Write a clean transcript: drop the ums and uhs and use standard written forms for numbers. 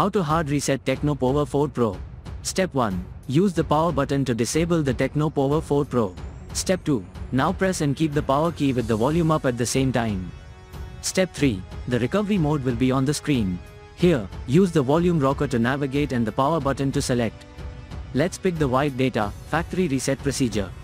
How to hard reset Tecno Pova 4 Pro. Step 1. Use the power button to disable the Tecno Pova 4 Pro. Step 2. Now press and keep the power key with the volume up at the same time. Step 3. The recovery mode will be on the screen. Here, use the volume rocker to navigate and the power button to select. Let's pick the wide data factory reset procedure.